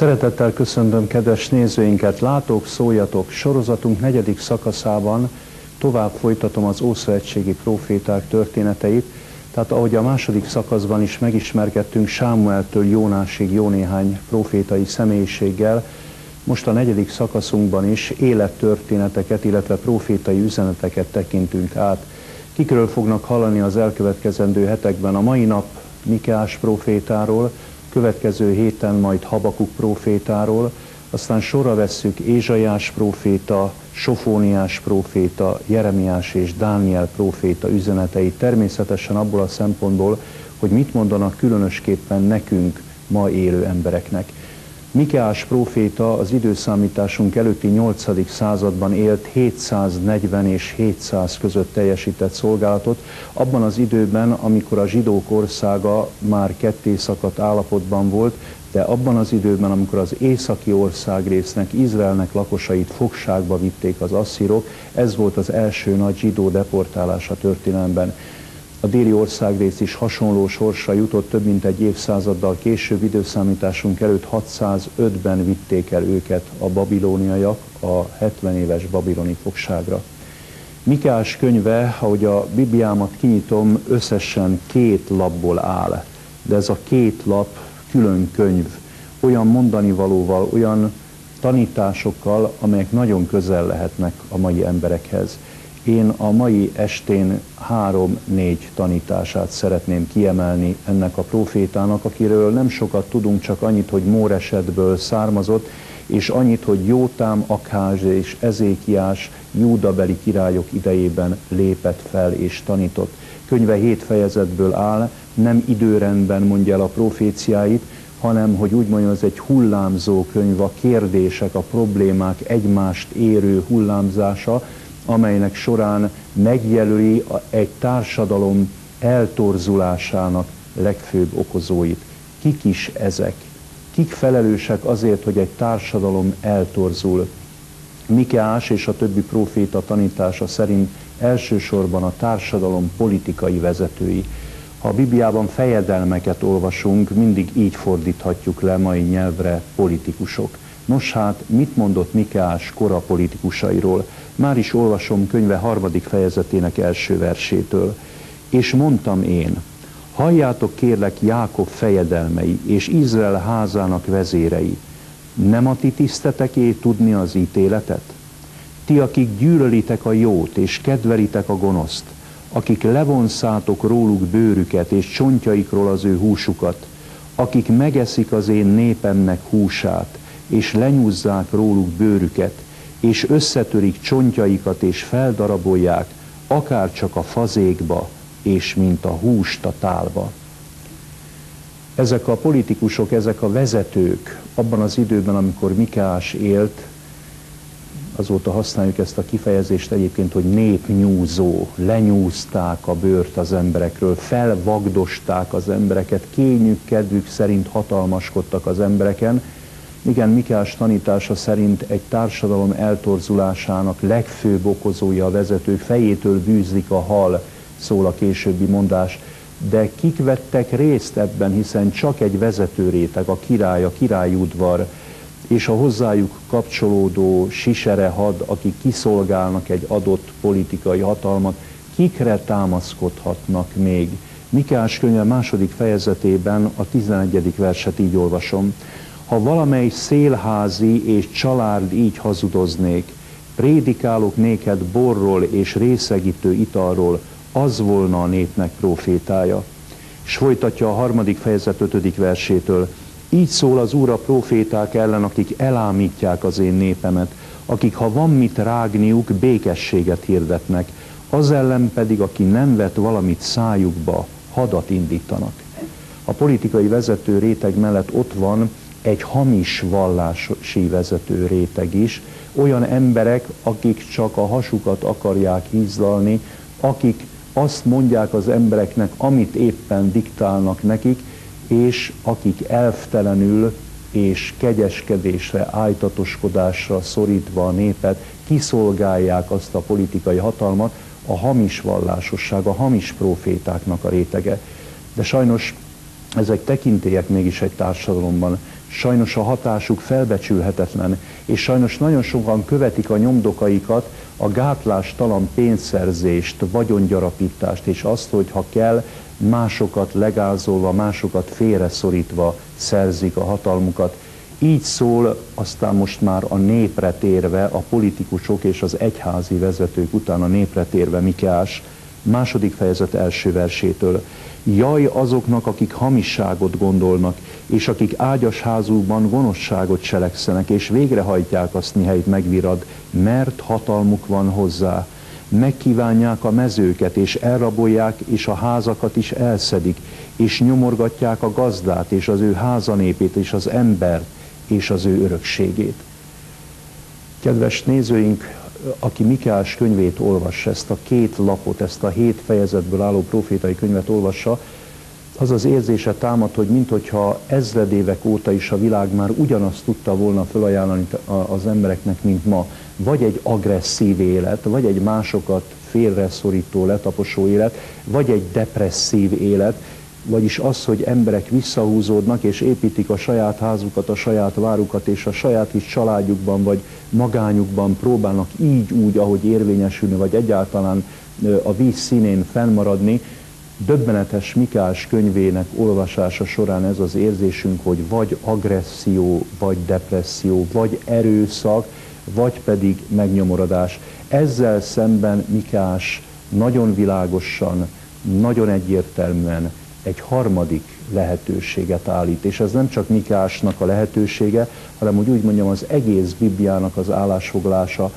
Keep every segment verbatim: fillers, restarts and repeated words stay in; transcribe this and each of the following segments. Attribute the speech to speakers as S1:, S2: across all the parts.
S1: Szeretettel köszöntöm kedves nézőinket, látók, szóljatok, sorozatunk negyedik szakaszában tovább folytatom az ószövetségi próféták történeteit, tehát ahogy a második szakaszban is megismerkedtünk Sámueltől Jónásig jó néhány prófétai személyiséggel, most a negyedik szakaszunkban is élettörténeteket, illetve prófétai üzeneteket tekintünk át. Kikről fognak hallani az elkövetkezendő hetekben? A mai nap Mikeás prófétáról, következő héten majd Habakuk prófétáról, aztán sorra vesszük Ézsaiás próféta, Sofóniás próféta, Jeremiás és Dániel próféta üzeneteit, természetesen abból a szempontból, hogy mit mondanak különösképpen nekünk, ma élő embereknek. Mikeás próféta az időszámításunk előtti nyolcadik században élt, hétszáznegyven és hétszáz között teljesített szolgálatot, abban az időben, amikor a zsidók országa már ketté szakadt állapotban volt, de abban az időben, amikor az északi országrésznek, Izraelnek lakosait fogságba vitték az asszírok, ez volt az első nagy zsidó deportálás a történelemben. A déli országrész is hasonló sorsra jutott, több mint egy évszázaddal később, időszámításunk előtt hatszázötben vitték el őket a babilóniaiak a hetven éves babiloni fogságra. Mikeás könyve, ahogy a Bibliámat kinyitom, összesen két lapból áll, de ez a két lap külön könyv, olyan mondanivalóval, olyan tanításokkal, amelyek nagyon közel lehetnek a mai emberekhez. Én a mai estén három-négy tanítását szeretném kiemelni ennek a prófétának, akiről nem sokat tudunk, csak annyit, hogy Móresetből származott, és annyit, hogy Jótám, Akház és Ezékiás júdabeli királyok idejében lépett fel és tanított. Könyve hét fejezetből áll, nem időrendben mondja el a proféciáit, hanem, hogy úgy mondjam, ez egy hullámzó könyv, a kérdések, a problémák egymást érő hullámzása, amelynek során megjelöli egy társadalom eltorzulásának legfőbb okozóit. Kik is ezek? Kik felelősek azért, hogy egy társadalom eltorzul? Mikeás és a többi próféta tanítása szerint elsősorban a társadalom politikai vezetői. Ha a Bibliában fejedelmeket olvasunk, mindig így fordíthatjuk le mai nyelvre politikusok. Nos hát, mit mondott Mikeás kora politikusairól? Már is olvasom könyve harmadik fejezetének első versétől. És mondtam én, halljátok kérlek Jákob fejedelmei és Izrael házának vezérei, nem a ti tiszteteké tudni az ítéletet? Ti, akik gyűlölitek a jót és kedvelitek a gonoszt, akik levonszátok róluk bőrüket és csontjaikról az ő húsukat, akik megeszik az én népemnek húsát, és lenyúzzák róluk bőrüket, és összetörik csontjaikat, és feldarabolják, akár csak a fazékba, és mint a húst a tálba. Ezek a politikusok, ezek a vezetők abban az időben, amikor Mikeás élt, azóta használjuk ezt a kifejezést egyébként, hogy népnyúzó, lenyúzták a bőrt az emberekről, felvagdosták az embereket, kényük, kedvük szerint hatalmaskodtak az embereken. Igen, Mikeás tanítása szerint egy társadalom eltorzulásának legfőbb okozója a vezetők, fejétől bűzlik a hal, szól a későbbi mondás. De kik vettek részt ebben, hiszen csak egy vezetőréteg, a király, a királyudvar, és a hozzájuk kapcsolódó siserehad, akik kiszolgálnak egy adott politikai hatalmat, kikre támaszkodhatnak még? Mikeás könyve második fejezetében a tizenegyedik verset így olvasom. Ha valamely szélházi és család így hazudoznék, prédikálok néked borról és részegítő italról, az volna a népnek prófétája. És folytatja a harmadik fejezet ötödik versétől. Így szól az Úr a próféták ellen, akik elámítják az én népemet, akik, ha van mit rágniuk, békességet hirdetnek, az ellen pedig, aki nem vet valamit szájukba, hadat indítanak. A politikai vezető réteg mellett ott van egy hamis vallási vezető réteg is, olyan emberek, akik csak a hasukat akarják hízlalni, akik azt mondják az embereknek, amit éppen diktálnak nekik, és akik elvtelenül és kegyeskedésre, ájtatoskodásra szorítva a népet kiszolgálják azt a politikai hatalmat, a hamis vallásosság, a hamis prófétáknak a rétege. De sajnos ezek tekintélyek mégis egy társadalomban. Sajnos a hatásuk felbecsülhetetlen, és sajnos nagyon sokan követik a nyomdokaikat, a gátlástalan pénzszerzést, vagyongyarapítást, és azt, hogy ha kell, másokat legázolva, másokat félreszorítva szerzik a hatalmukat. Így szól aztán most már a népre térve, a politikusok és az egyházi vezetők után a népre térve Mikeás második fejezet első versétől. Jaj azoknak, akik hamisságot gondolnak, és akik ágyas házukban gonoszságot cselekszenek, és végrehajtják azt, mihelyt megvirad, mert hatalmuk van hozzá. Megkívánják a mezőket, és elrabolják, és a házakat is elszedik, és nyomorgatják a gazdát, és az ő házanépét, és az embert, és az ő örökségét. Kedves nézőink, aki Mikeás könyvét olvassa, ezt a két lapot, ezt a hét fejezetből álló profétai könyvet olvassa, az az érzése támad, hogy minthogyha ezredévek óta is a világ már ugyanazt tudta volna felajánlani az embereknek, mint ma. Vagy egy agresszív élet, vagy egy másokat félreszorító, letaposó élet, vagy egy depresszív élet, vagyis az, hogy emberek visszahúzódnak és építik a saját házukat, a saját várukat, és a saját kis családjukban vagy magányukban próbálnak így úgy, ahogy érvényesülni, vagy egyáltalán a víz színén fennmaradni. Döbbenetes Mikeás könyvének olvasása során ez az érzésünk, hogy vagy agresszió, vagy depresszió, vagy erőszak, vagy pedig megnyomorodás. Ezzel szemben Mikeás nagyon világosan, nagyon egyértelműen egy harmadik lehetőséget állít. És ez nem csak Mikeásnak a lehetősége, hanem úgy, úgy mondjam, az egész Bibliának az állásfoglalása.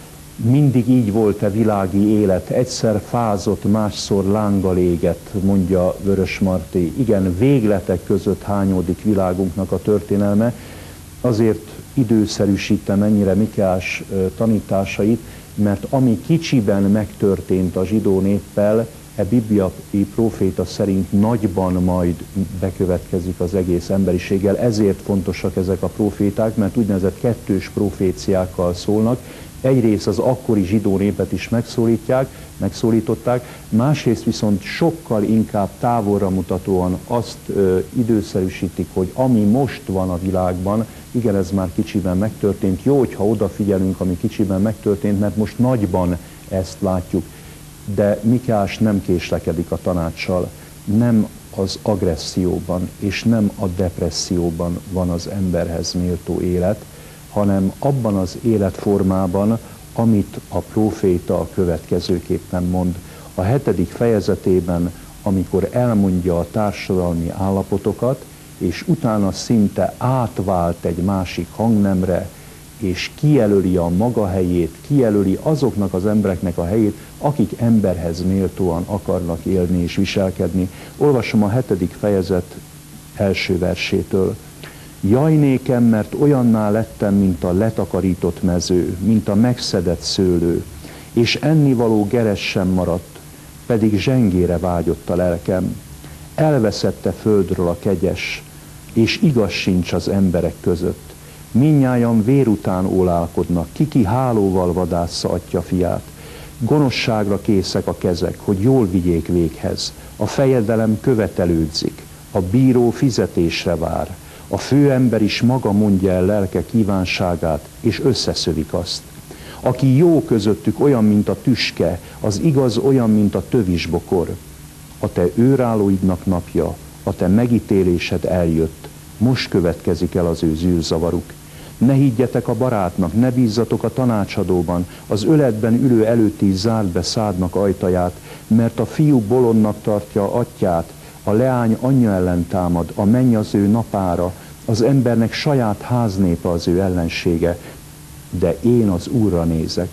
S1: Mindig így volt a világi élet, egyszer fázott, másszor lánggal égett, mondja Vörösmarty. Igen, végletek között hányódik világunknak a történelme, azért időszerűsítem ennyire Mikeás tanításait, mert ami kicsiben megtörtént a zsidó néppel, e bibliai próféta szerint nagyban majd bekövetkezik az egész emberiséggel. Ezért fontosak ezek a próféták, mert úgynevezett kettős proféciákkal szólnak. Egyrészt az akkori zsidó népet is megszólítják, megszólították, másrészt viszont sokkal inkább távolra mutatóan azt ö, időszerűsítik, hogy ami most van a világban, igen, ez már kicsiben megtörtént. Jó, hogyha odafigyelünk, ami kicsiben megtörtént, mert most nagyban ezt látjuk. De Mikeás nem késlekedik a tanácssal, nem az agresszióban és nem a depresszióban van az emberhez méltó élet, hanem abban az életformában, amit a próféta a következőképpen mond. A hetedik fejezetében, amikor elmondja a társadalmi állapotokat, és utána szinte átvált egy másik hangnemre, és kijelöli a maga helyét, kijelöli azoknak az embereknek a helyét, akik emberhez méltóan akarnak élni és viselkedni. Olvasom a hetedik fejezet első versétől. Jaj nékem, mert olyanná lettem, mint a letakarított mező, mint a megszedett szőlő, és ennivaló geres sem maradt, pedig zsengére vágyott a lelkem. Elveszette földről a kegyes, és igaz sincs az emberek között. Mindnyájan vér után ólálkodnak, ki-ki hálóval vadásza atya fiát. Gonoszságra készek a kezek, hogy jól vigyék véghez. A fejedelem követelődzik, a bíró fizetésre vár. A főember is maga mondja el lelke kívánságát, és összeszövik azt. Aki jó közöttük olyan, mint a tüske, az igaz olyan, mint a tövisbokor. A te őrállóidnak napja, a te megítélésed eljött, most következik el az ő zűrzavaruk. Ne higgyetek a barátnak, ne bízzatok a tanácsadóban, az öletben ülő előtt is zárd be szádnak ajtaját, mert a fiú bolondnak tartja atyát, a leány anyja ellen támad, a menny az ő napára, az embernek saját háznépe az ő ellensége, de én az Úrra nézek,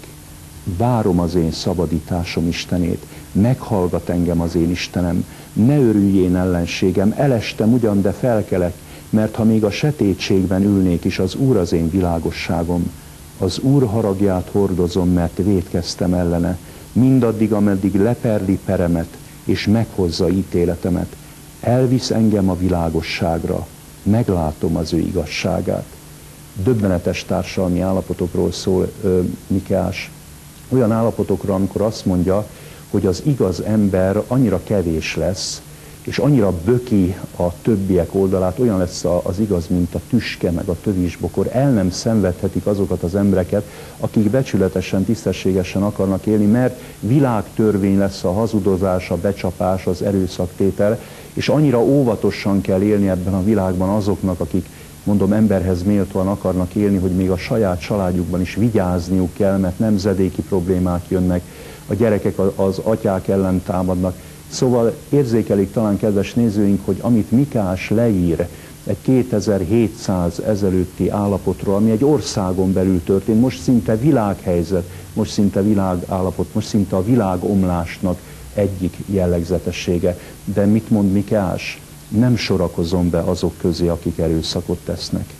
S1: várom az én szabadításom Istenét, meghallgat engem az én Istenem, ne örülj én ellenségem, elestem ugyan, de felkelek, mert ha még a sötétségben ülnék is, az Úr az én világosságom. Az Úr haragját hordozom, mert vétkeztem ellene, mindaddig, ameddig leperli peremet, és meghozza ítéletemet. Elvisz engem a világosságra, meglátom az ő igazságát. Döbbenetes társadalmi állapotokról szól ö, Mikeás. Olyan állapotokra, amikor azt mondja, hogy az igaz ember annyira kevés lesz, és annyira böki a többiek oldalát, olyan lesz az igaz, mint a tüske, meg a tövisbokor, el nem szenvedhetik azokat az embereket, akik becsületesen, tisztességesen akarnak élni, mert világtörvény lesz a hazudozás, a becsapás, az erőszaktétel, és annyira óvatosan kell élni ebben a világban azoknak, akik, mondom, emberhez méltóan akarnak élni, hogy még a saját családjukban is vigyázniuk kell, mert nemzedéki problémák jönnek, a gyerekek az atyák ellen támadnak. Szóval érzékelik talán, kedves nézőink, hogy amit Mikás leír egy kétezer-hétszáz ezelőtti állapotról, ami egy országon belül történt, most szinte világhelyzet, most szinte világállapot, most szinte a világomlásnak egyik jellegzetessége. De mit mond Mikás? Nem sorakozom be azok közé, akik erőszakot tesznek.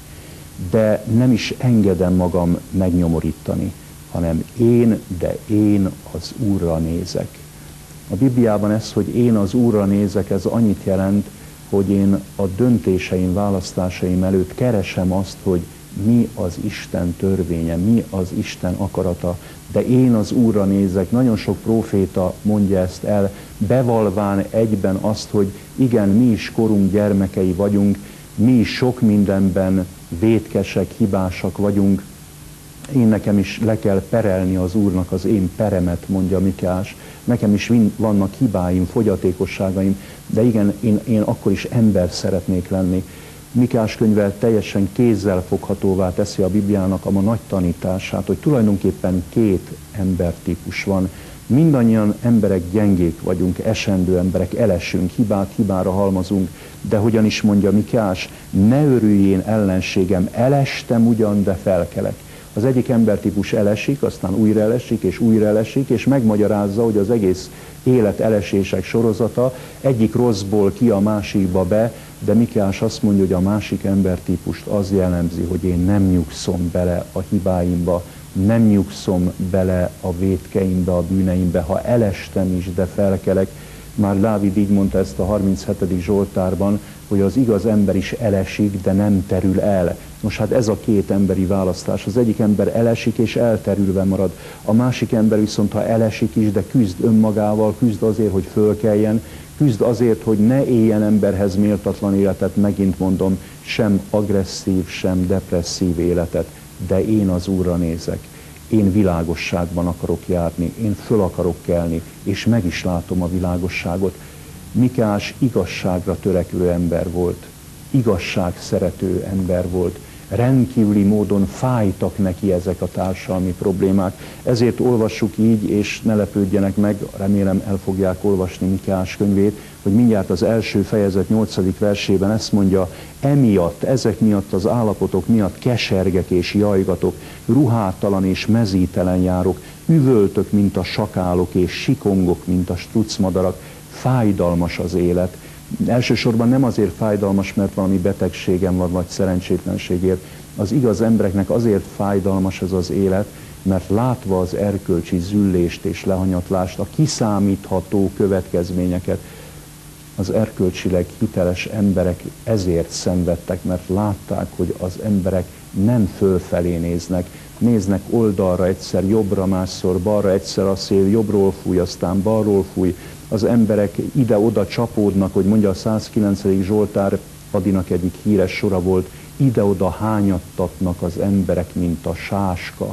S1: De nem is engedem magam megnyomorítani, hanem én, de én az Úrra nézek. A Bibliában ez, hogy én az Úrra nézek, ez annyit jelent, hogy én a döntéseim, választásaim előtt keresem azt, hogy mi az Isten törvénye, mi az Isten akarata, de én az Úrra nézek. Nagyon sok próféta mondja ezt el, bevalván egyben azt, hogy igen, mi is korunk gyermekei vagyunk, mi is sok mindenben vétkesek, hibásak vagyunk, én nekem is le kell perelni az Úrnak az én peremet, mondja Mikás. Nekem is vannak hibáim, fogyatékosságaim, de igen, én, én akkor is ember szeretnék lenni. Mikás könyve teljesen kézzelfoghatóvá teszi a Bibliának a ma nagy tanítását, hogy tulajdonképpen két embertípus van. Mindannyian emberek gyengék vagyunk, esendő emberek, elesünk, hibát hibára halmazunk, de hogyan is mondja Mikás, ne örüljén ellenségem, elestem ugyan, de felkelek. Az egyik embertípus elesik, aztán újra elesik, és újra elesik, és megmagyarázza, hogy az egész élet elesések sorozata egyik rosszból ki a másikba be, de Mikás azt mondja, hogy a másik embertípust az jellemzi, hogy én nem nyugszom bele a hibáimba, nem nyugszom bele a vétkeimbe, a bűneimbe, ha elestem is, de felkelek. Már Dávid így mondta ezt a harminchetedik Zsoltárban, hogy az igaz ember is elesik, de nem terül el. Nos, hát ez a két emberi választás. Az egyik ember elesik és elterülve marad. A másik ember viszont, ha elesik is, de küzd önmagával, küzd azért, hogy fölkeljen, küzd azért, hogy ne éljen emberhez méltatlan életet, megint mondom, sem agresszív, sem depresszív életet. De én az Úrra nézek. Én világosságban akarok járni, én föl akarok kelni, és meg is látom a világosságot. Mikás igazságra törekvő ember volt, igazság szerető ember volt, rendkívüli módon fájtak neki ezek a társadalmi problémák. Ezért olvassuk így, és ne lepődjenek meg, remélem el fogják olvasni Mikás könyvét, hogy mindjárt az első fejezet nyolcadik versében ezt mondja, emiatt, ezek miatt az állapotok miatt kesergek és jajgatok, ruhátalan és mezítelen járok, üvöltök, mint a sakálok, és sikongok, mint a struccmadarak, fájdalmas az élet. Elsősorban nem azért fájdalmas, mert valami betegségem van, vagy szerencsétlenségért. Az igaz embereknek azért fájdalmas ez az élet, mert látva az erkölcsi züllést és lehanyatlást, a kiszámítható következményeket, az erkölcsileg hiteles emberek ezért szenvedtek, mert látták, hogy az emberek nem fölfelé néznek, néznek oldalra, egyszer jobbra, másszor balra, egyszer a szél jobbról fúj, aztán balról fúj. Az emberek ide-oda csapódnak, hogy mondja a százkilencedik Zsoltár, Adinak egyik híres sora volt, ide-oda hányattatnak az emberek, mint a sáska.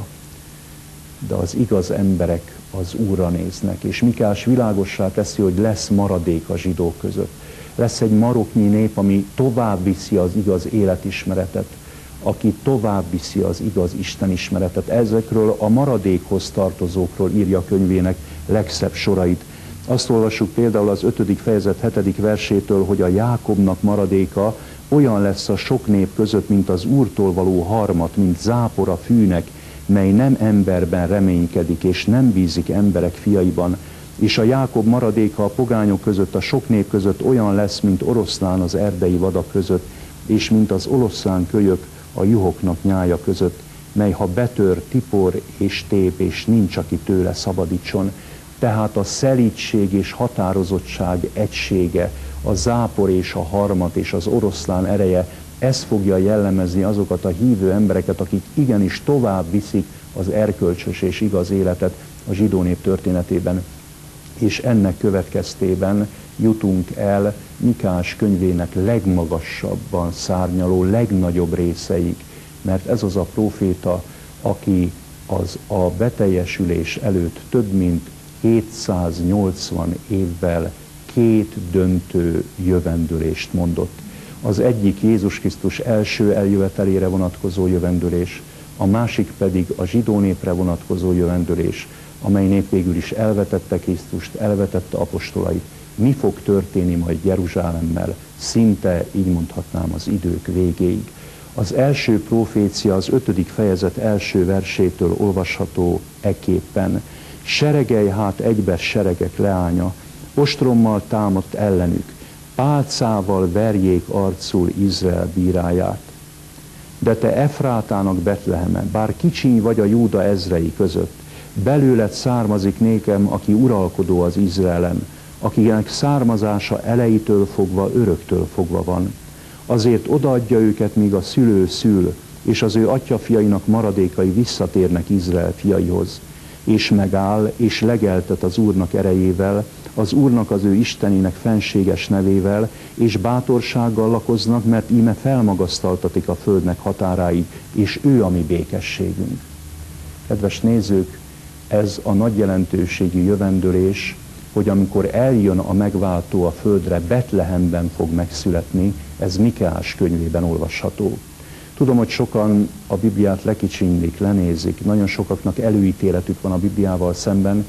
S1: De az igaz emberek az Úrra néznek, és Mikás világossá teszi, hogy lesz maradék a zsidók között. Lesz egy maroknyi nép, ami tovább viszi az igaz életismeretet, aki tovább viszi az igaz istenismeretet. Ezekről a maradékhoz tartozókról írja a könyvének legszebb sorait. Azt olvassuk például az ötödik fejezet hetedik versétől, hogy a Jákobnak maradéka olyan lesz a sok nép között, mint az Úrtól való harmat, mint zápor a fűnek, mely nem emberben reménykedik, és nem bízik emberek fiaiban. És a Jákob maradéka a pogányok között, a sok nép között olyan lesz, mint oroszlán az erdei vadak között, és mint az oroszlán kölyök a juhoknak nyája között, mely ha betör, tipor és tép, és nincs, aki tőle szabadítson. Tehát a szelídség és határozottság egysége, a zápor és a harmat és az oroszlán ereje, ez fogja jellemezni azokat a hívő embereket, akik igenis tovább viszik az erkölcsös és igaz életet a zsidó nép történetében. És ennek következtében jutunk el Mikás könyvének legmagasabban szárnyaló, legnagyobb részeig, mert ez az a próféta, aki az a beteljesülés előtt több mint hétszáznyolcvan évvel két döntő jövendőlést mondott. Az egyik Jézus Krisztus első eljövetelére vonatkozó jövendőlés, a másik pedig a zsidó népre vonatkozó jövendőlés, amely nép végül is elvetette Krisztust, elvetette apostolait. Mi fog történni majd Jeruzsálemmel? Szinte, így mondhatnám, az idők végéig. Az első profécia az ötödik fejezet első versétől olvasható ekképpen. Seregelj hát egybe seregek leánya, ostrommal támadt ellenük, pálcával verjék arcul Izrael bíráját. De te Efrátának Betleheme, bár kicsiny vagy a Júda ezrei között, belőled származik nékem, aki uralkodó az Izraelen, akinek származása elejétől fogva, öröktől fogva van. Azért odaadja őket, míg a szülő szül, és az ő atyafiainak maradékai visszatérnek Izrael fiaihoz. És megáll, és legeltet az Úrnak erejével, az Úrnak az ő Istenének fenséges nevével, és bátorsággal lakoznak, mert íme felmagasztaltatik a földnek határáit, és ő a mi békességünk. Kedves nézők, ez a nagy jelentőségű jövendőlés, hogy amikor eljön a megváltó a földre, Betlehemben fog megszületni, ez Mikeás könyvében olvasható. Tudom, hogy sokan a Bibliát lekicsinylik, lenézik, nagyon sokaknak előítéletük van a Bibliával szemben.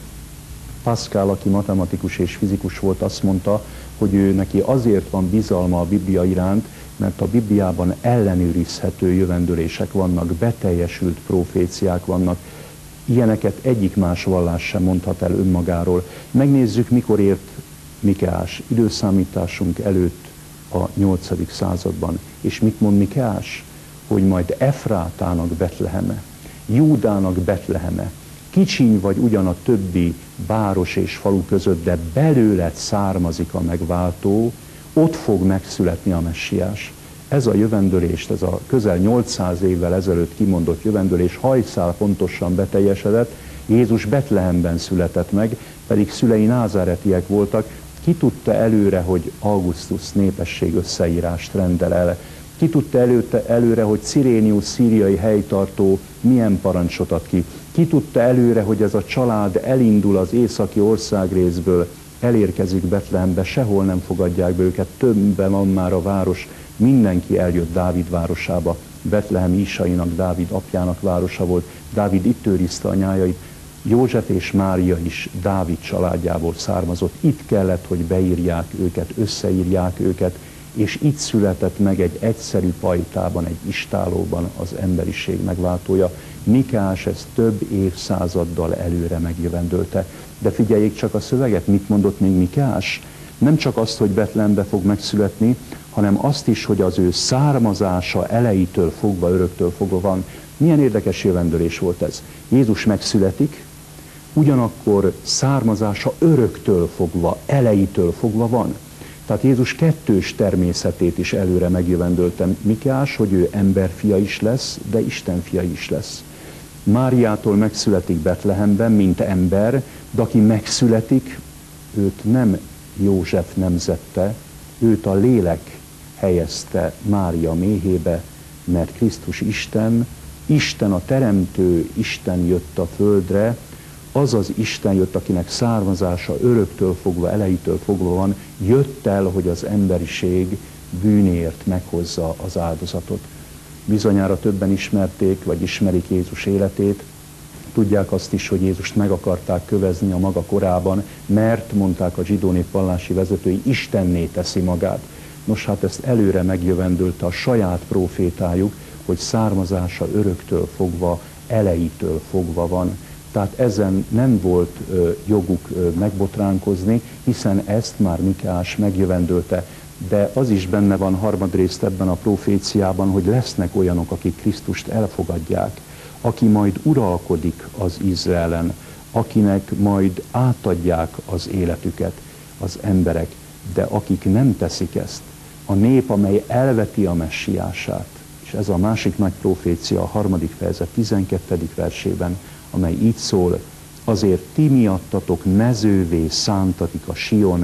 S1: Pascal, aki matematikus és fizikus volt, azt mondta, hogy ő neki azért van bizalma a Biblia iránt, mert a Bibliában ellenőrizhető jövendőlések vannak, beteljesült proféciák vannak. Ilyeneket egyik más vallás sem mondhat el önmagáról. Megnézzük, mikor ért Mikeás, időszámításunk előtt a nyolcadik században. És mit mond Mikeás? Hogy majd Efrátának Betleheme, Júdának Betleheme, kicsiny vagy ugyan a többi város és falu között, de belőled származik a megváltó, ott fog megszületni a messiás. Ez a jövendőlést, ez a közel nyolcszáz évvel ezelőtt kimondott jövendőlés hajszál pontosan beteljesedett. Jézus Betlehemben született meg, pedig szülei názáretiek voltak. Ki tudta előre, hogy Augustus népesség összeírást rendel el? Ki tudta előtte, előre, hogy Cirénius szíriai helytartó milyen parancsot ad ki? Ki tudta előre, hogy ez a család elindul az északi országrészből, elérkezik Betlehembe, sehol nem fogadják be őket, többen van már a város, mindenki eljött Dávid városába. Betlehem Ísainak, Dávid apjának városa volt, Dávid itt őrizte a nyájait, József és Mária is Dávid családjából származott, itt kellett, hogy beírják őket, összeírják őket, és itt született meg egy egyszerű pajtában, egy istálóban az emberiség megváltója. Mikeás ezt több évszázaddal előre megjövendölte. De figyeljék csak a szöveget, mit mondott még Mikeás? Nem csak azt, hogy Betlehembe fog megszületni, hanem azt is, hogy az ő származása elejétől fogva, öröktől fogva van. Milyen érdekes jövendőlés volt ez? Jézus megszületik, ugyanakkor származása öröktől fogva, elejétől fogva van. Tehát Jézus kettős természetét is előre megjövendölte Mikeás, hogy ő emberfia is lesz, de Isten fia is lesz. Máriától megszületik Betlehemben, mint ember, de aki megszületik, őt nem József nemzette, őt a lélek helyezte Mária méhébe, mert Krisztus Isten, Isten a teremtő, Isten jött a földre, az az Isten jött, akinek származása öröktől fogva, elejétől fogva van, jött el, hogy az emberiség bűnért meghozza az áldozatot. Bizonyára többen ismerték, vagy ismerik Jézus életét, tudják azt is, hogy Jézust meg akarták kövezni a maga korában, mert, mondták a zsidó nép vallási vezetői, Istenné teszi magát. Nos, hát ezt előre megjövendölte a saját profétájuk, hogy származása öröktől fogva, elejétől fogva van. Tehát ezen nem volt ö, joguk ö, megbotránkozni, hiszen ezt már Mikeás megjövendölte. De az is benne van harmadrészt ebben a proféciában, hogy lesznek olyanok, akik Krisztust elfogadják, aki majd uralkodik az Izraelen, akinek majd átadják az életüket az emberek, de akik nem teszik ezt, a nép, amely elveti a messiását, és ez a másik nagy profécia, a harmadik fejezet tizenkettedik versében, amely így szól, azért ti miattatok mezővé szántatik a Sion,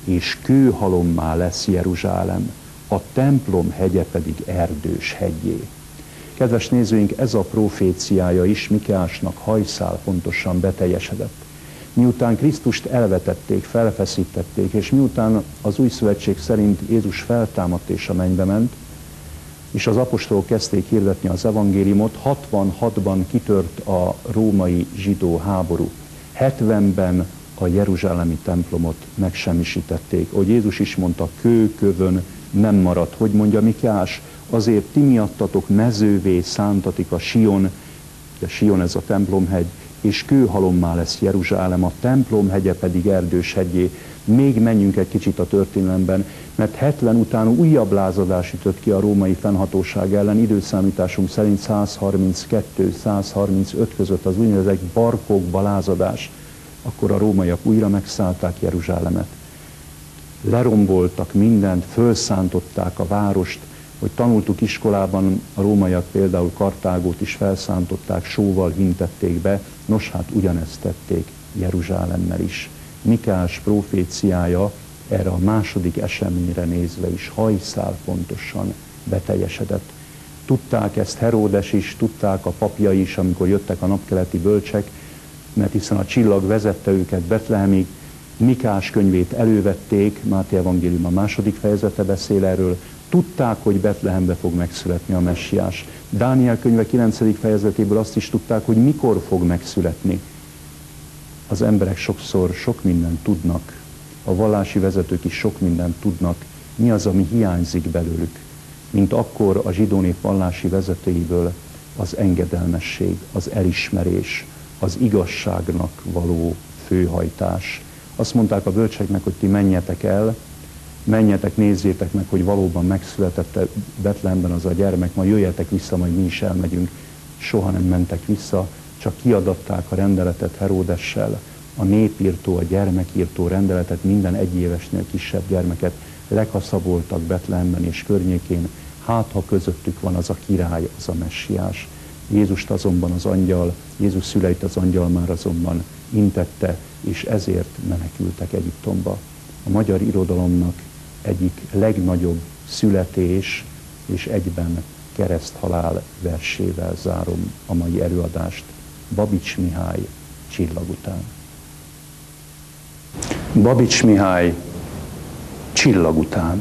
S1: és kőhalommá lesz Jeruzsálem, a templom hegye pedig erdős hegyé. Kedves nézőink, ez a proféciája is Mikeásnak hajszál pontosan beteljesedett. Miután Krisztust elvetették, felfeszítették, és miután az új szövetség szerint Jézus feltámadt és a mennybe ment, és az apostolok kezdték hirdetni az evangéliumot, hatvanhatban kitört a római zsidó háború. hetvenben a jeruzsálemi templomot megsemmisítették. Ahogy Jézus is mondta, kőkövön nem maradt. Hogy mondja Mikeás? Azért ti miattatok mezővé szántatik a Sion, a Sion ez a templomhegy, és kőhalommá lesz Jeruzsálem, a templomhegye pedig erdős hegyé. Még menjünk egy kicsit a történelemben, mert hetven után újabb lázadás ütött ki a római fennhatóság ellen, időszámításunk szerint százharminckettő százharmincöt között az úgynevezett barkokba lázadás. Akkor a rómaiak újra megszállták Jeruzsálemet. Leromboltak mindent, fölszántották a várost, hogy tanultuk iskolában, a rómaiak például Kartágót is felszántották, sóval hintették be, nos hát ugyanezt tették Jeruzsálemmel is. Mikeás proféciája erre a második eseményre nézve is hajszál pontosan beteljesedett. Tudták ezt Heródes is, tudták a papjai is, amikor jöttek a napkeleti bölcsek, mert hiszen a csillag vezette őket Betlehemig, Mikás könyvét elővették, Máté evangélium a második fejezete beszél erről, tudták, hogy Betlehembe fog megszületni a messiás. Dániel könyve kilencedik fejezetéből azt is tudták, hogy mikor fog megszületni. Az emberek sokszor sok mindent tudnak, a vallási vezetők is sok mindent tudnak, mi az, ami hiányzik belőlük, mint akkor a zsidó nép vallási vezetőiből az engedelmesség, az elismerés, az igazságnak való főhajtás. Azt mondták a bölcseknek, hogy ti menjetek el, menjetek, nézzétek meg, hogy valóban megszületett Betlehemben az a gyermek, majd jöjjetek vissza, majd mi is elmegyünk. Soha nem mentek vissza, csak kiadatták a rendeletet Heródessel, a népírtó, a gyermekírtó rendeletet, minden egyévesnél kisebb gyermeket lekaszaboltak Betlehemben és környékén, hát ha közöttük van az a király, az a messiás. Jézust azonban az angyal, Jézus szüleit az angyal már azonban intette, és ezért menekültek Egyiptomba. A magyar irodalomnak egyik legnagyobb születés és egyben kereszthalál versével zárom a mai előadást. Babics Mihály, Csillag után. Babics Mihály, Csillag után.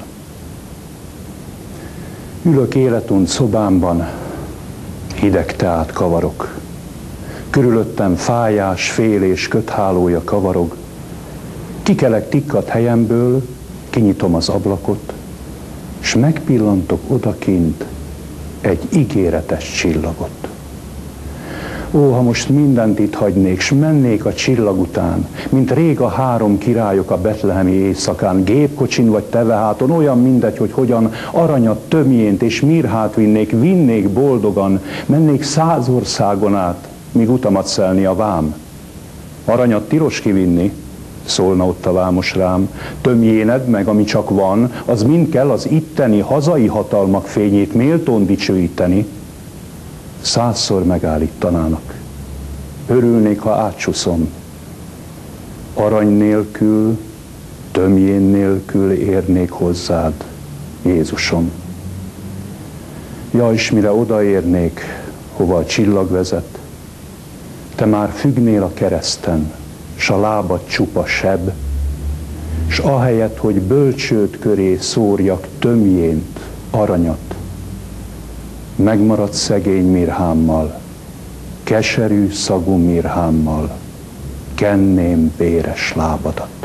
S1: Ülök életunt szobámban, hideg teát kavarok. Körülöttem fájás, fél és köthálója kavarog. Kikelek tikkat helyemből, kinyitom az ablakot, s megpillantok odakint egy ígéretes csillagot. Ó, ha most mindent itt hagynék, s mennék a csillag után, mint rég a három királyok a betlehemi éjszakán, gépkocsin vagy teveháton, olyan mindegy, hogy hogyan, aranyat, tömjént és mirhát vinnék, vinnék boldogan, mennék száz országon át, míg utamat szelni a vám. Aranyat tilos kivinni, szólna ott a vámos rám, tömjéned meg, ami csak van, az mind kell az itteni hazai hatalmak fényét méltón dicsőíteni. Százszor megállítanának. Örülnék, ha átcsuszom. Arany nélkül, tömjén nélkül érnék hozzád, Jézusom. Ja, és mire odaérnék, hova a csillag vezet, te már függnél a kereszten, s a lábad csupa seb, s ahelyett, hogy bölcsőd köré szórjak tömjént, aranyat, megmaradt szegény mirhámmal, keserű szagú mirhámmal, kenném béres lábadat.